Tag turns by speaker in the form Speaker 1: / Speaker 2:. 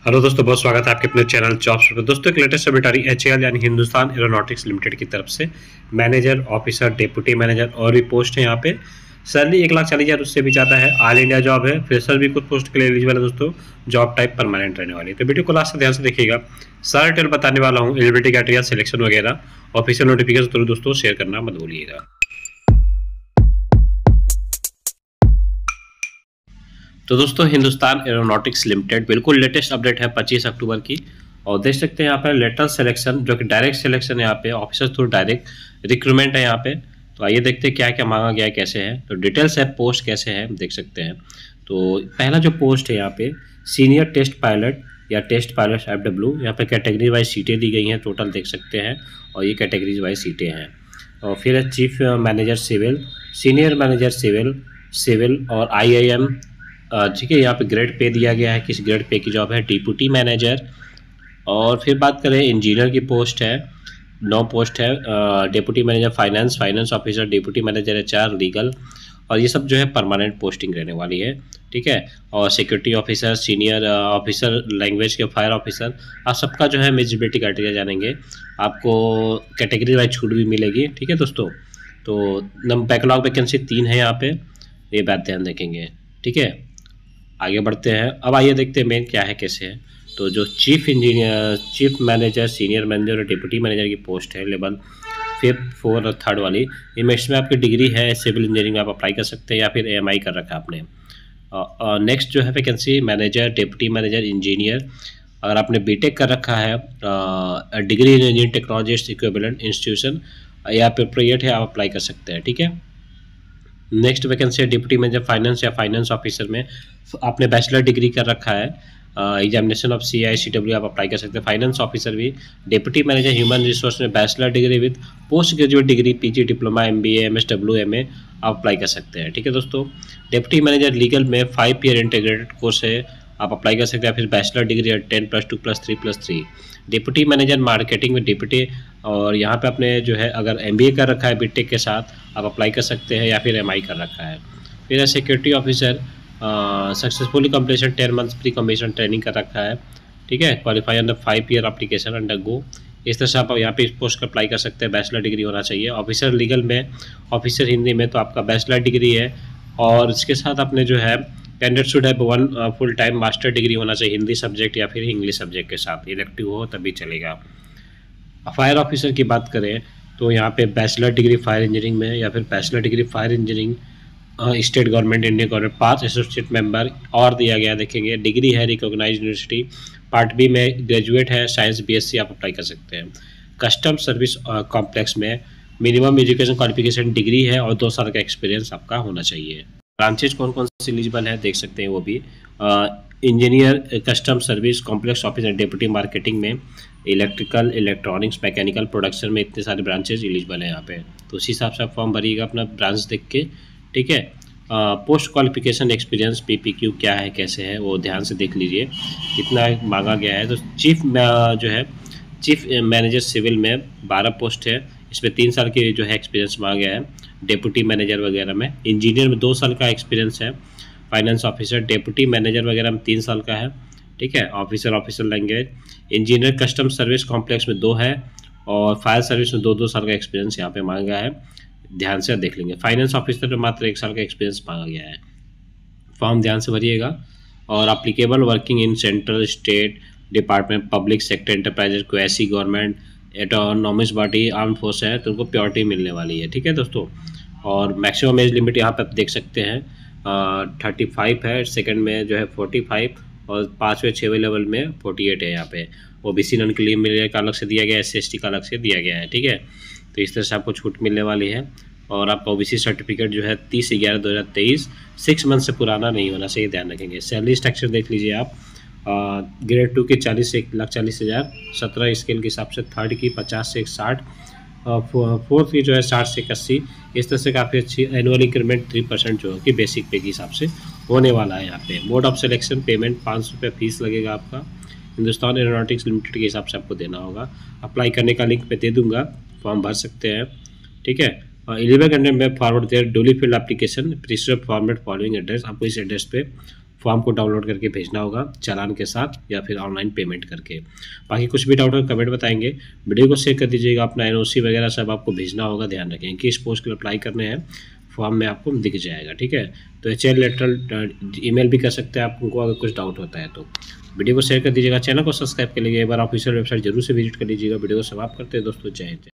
Speaker 1: Hello दोस्तों, बहुत स्वागत है आपके अपने चैनल जॉब्स पर। दोस्तों एक लेटेस्ट अपडेट आ रही है एचएएल यानी हिंदुस्तान एरोनॉटिक्स लिमिटेड की तरफ से। मैनेजर, ऑफिसर, डिप्टी मैनेजर और भी पोस्ट है यहाँ पे। सैलरी 1,40,000 उससे भी ज़्यादा है। ऑल इंडिया जॉब है। फ्रेशर भी कुछ पोस्ट के लिए एलिजिबल है दोस्तों। जॉब टाइप परमानेंट रहने वाली है। तो वीडियो को लास्ट से ध्यान से देखिएगा। सारा डिटेल बताने वाला हूँ, एलिजिबिलिटी क्राइटेरिया, सिलेक्शन वगैरह। ऑफिशियल नोटिफिकेशन जरूर दोस्तों शेयर करना मत भूलिएगा। तो दोस्तों हिंदुस्तान एरोनॉटिक्स लिमिटेड बिल्कुल लेटेस्ट अपडेट है 25 अक्टूबर की। और देख सकते हैं यहाँ पर लेटर सिलेक्शन जो कि डायरेक्ट सिलेक्शन है। यहाँ पे ऑफिसर थ्रू डायरेक्ट रिक्रूटमेंट है यहाँ पे। तो आइए देखते हैं क्या क्या मांगा गया है, कैसे है। तो डिटेल्स है, पोस्ट कैसे है देख सकते हैं। तो पहला जो पोस्ट है यहाँ पे सीनियर टेस्ट पायलट या टेस्ट पायलट FW। यहाँ पे कैटेगरी वाइज सीटें दी गई हैं, टोटल देख सकते हैं। और ये कैटेगरीज वाइज सीटें हैं। और फिर है chief manager civil, senior manager civil और IIM। ठीक है, यहाँ पे ग्रेड पे दिया गया है, किस ग्रेड पे की जॉब है, डिप्टी मैनेजर। और फिर बात करें इंजीनियर की पोस्ट है, 9 पोस्ट है। Deputy manager finance officer, deputy manager HR, legal. और ये सब जो है परमानेंट पोस्टिंग रहने वाली है। ठीक है। और security officer, senior officer language के, फायर ऑफिसर। आप सबका जो है एलिजिबिलिटी क्राइटेरिया जानेंगे। आपको कैटेगरी वाइज छूट भी मिलेगी। ठीक है दोस्तों। तो बैकलॉग वैकेंसी 3 है यहाँ पे, ये बात ध्यान रखेंगे। ठीक है, आगे बढ़ते हैं। अब आइए देखते हैं मेन क्या है, कैसे है। तो जो chief engineer, chief manager, senior manager और डिप्टी मैनेजर की पोस्ट है लेवल 5, 4 और 3 वाली। इनमें इसमें आपकी डिग्री है सिविल इंजीनियरिंग में, आप अप्लाई कर सकते हैं या फिर AMI कर रखा है आपने। नेक्स्ट जो है vacancy manager, deputy manager, engineer. अगर आपने BTech कर रखा है, degree in engineering technologist equivalent institution या अप्रोप्रिएट है, आप अप्लाई कर सकते हैं। ठीक है। नेक्स्ट वैकेंसी है डिप्टी मैनेजर फाइनेंस या फाइनेंस ऑफिसर में आपने बैचलर डिग्री कर रखा है, एग्जामिनेशन ऑफ CICW आप अप्लाई कर सकते हैं। फाइनेंस ऑफिसर भी। डिप्टी मैनेजर ह्यूमन रिसोर्स में bachelor degree with post graduate degree, PG, diploma, MBA, MSW, MA आप अप्लाई कर सकते हैं। ठीक है दोस्तों। डिप्टी मैनेजर लीगल में 5 ईयर इंटीग्रेटेड कोर्स है, आप अप्लाई कर सकते हैं। फिर bachelor degree 10+2+3+3। Deputy manager marketing में डिप्टी, और यहाँ पे आपने जो है अगर MBA कर रखा है BTech के साथ, आप अप्लाई कर सकते हैं या फिर MI कर रखा है। फिर है security officer, successfully completion 10 months pre commission training कर रखा है। ठीक है। Qualify under 5 year application undergo. इस तरह से आप यहाँ पे इस पोस्ट पर अप्लाई कर सकते हैं। बैचलर डिग्री होना चाहिए। ऑफिसर लीगल में, ऑफिसर हिंदी में तो आपका बैचलर डिग्री है। और इसके साथ आपने जो है candidate should have 1 full time master degree होना चाहिए हिंदी सब्जेक्ट या फिर इंग्लिश सब्जेक्ट के साथ, इलेक्टिव हो तभी चलेगा। फायर ऑफिसर की बात करें तो यहाँ पे बैचलर डिग्री फायर इंजीनियरिंग में या फिर bachelor degree fire engineering state government, Indian government, 5 associate member और दिया गया देखेंगे। डिग्री है रिकॉग्नाइज्ड यूनिवर्सिटी। पार्ट बी में ग्रेजुएट है साइंस BSc आप अप्लाई कर सकते हैं। कस्टम सर्विस कॉम्प्लेक्स में मिनिमम एजुकेशन क्वालिफिकेशन डिग्री है और 2 साल का एक्सपीरियंस आपका होना चाहिए। ब्रांचेज कौन कौन से एलिजिबल है देख सकते हैं वो भी। Engineer custom service complex officer, deputy marketing में, इलेक्ट्रिकल, इलेक्ट्रॉनिक्स, मैकेनिकल, प्रोडक्शन में इतने सारे ब्रांचेज एलिजिबल हैं यहाँ पे। तो उसी हिसाब से आप फॉर्म भरिएगा अपना ब्रांच देख के। ठीक है। पोस्ट क्वालिफिकेशन एक्सपीरियंस PPQ क्या है, कैसे है, वो ध्यान से देख लीजिए कितना मांगा गया है। तो चीफ जो है चीफ मैनेजर सिविल में 12 पोस्ट है, इसमें 3 साल की जो है एक्सपीरियंस मांगा गया है। डिप्टी मैनेजर वगैरह में, इंजीनियर में 2 साल का एक्सपीरियंस है। फाइनेंस ऑफिसर, डिप्टी मैनेजर वगैरह में 3 साल का है। ठीक है। Officer language, engineer custom service complex में 2 है और फायर सर्विस में 2 साल का एक्सपीरियंस यहाँ पे मांगा है, ध्यान से देख लेंगे। फाइनेंस ऑफिसर में मात्र 1 साल का एक्सपीरियंस मांगा गया है। फॉर्म ध्यान से भरिएगा। और applicable working in central state department, public sector enterprises, quasi government, autonomous body, arm force है तो उनको प्योरिटी मिलने वाली है। ठीक है दोस्तों। और मैक्सिमम एज लिमिट यहाँ पे आप देख सकते हैं 35 है, सेकंड में जो है 45 और 5वें 6वें लेवल में 48 है। यहाँ पे OBC नॉन क्रीमी मिलेगा का अलग से दिया गया है, SC/ST का अलग से दिया गया है। ठीक है। तो इस तरह से आपको छूट मिलने वाली है। और आपका OBC सर्टिफिकेट जो है 30/11/2023 6 मंथ से पुराना नहीं होना चाहिए, ध्यान रखेंगे। सैलरी स्ट्रक्चर देख लीजिए आप। ग्रेड 2 की 40 से 1,40,000, 17 स्केल के हिसाब से, थर्ड की 50 से 60, फोर्थ की जो है 60 से 81। इस तरह से काफ़ी अच्छी एनुअल इंक्रीमेंट 3% जो कि बेसिक पे के हिसाब से होने वाला है यहाँ पे। मोड ऑफ सिलेक्शन पेमेंट 500 रुपये फीस लगेगा आपका। हिंदुस्तान एरोनॉटिक्स लिमिटेड के हिसाब से आपको देना होगा। अप्लाई करने का लिंक मैं दे दूंगा, फॉर्म भर सकते हैं। ठीक है। 11 कंटेंट में forward their duly filled application prescribed format following address, आपको इस एड्रेस पे फॉर्म को डाउनलोड करके भेजना होगा चालान के साथ या फिर ऑनलाइन पेमेंट करके। बाकी कुछ भी डाउट हो कमेंट बताएंगे। वीडियो को शेयर कर दीजिएगा। अपना एनओसी वगैरह सब आपको भेजना होगा, ध्यान रखें किस पोस्ट के लिए अप्लाई करने हैं, फॉर्म में आपको दिख जाएगा। ठीक है, तो एचआर लेटरल ईमेल भी कर सकते हैं आप उनको अगर कुछ डाउट होता है तो। वीडियो को शेयर कर दीजिएगा, चैनल को सब्सक्राइब कर लीजिए, एक बार ऑफिशियल वेबसाइट जरूर से विजिट कर लीजिएगा। वीडियो को समाप्त करते हैं दोस्तों, जय हिंद।